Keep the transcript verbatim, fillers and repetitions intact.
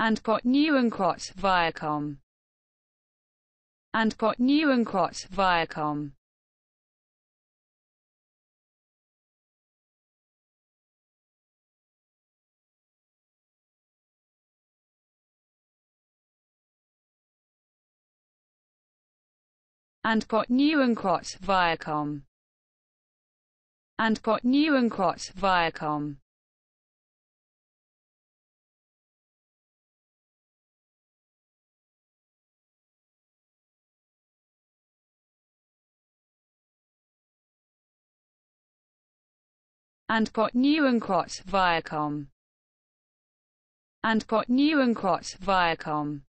and got new and quat Viacom, and got new and quat Viacom, and got new and quat Viacom, and got new and quat Viacom, and got new and quat Viacom, and got new and quat Viacom.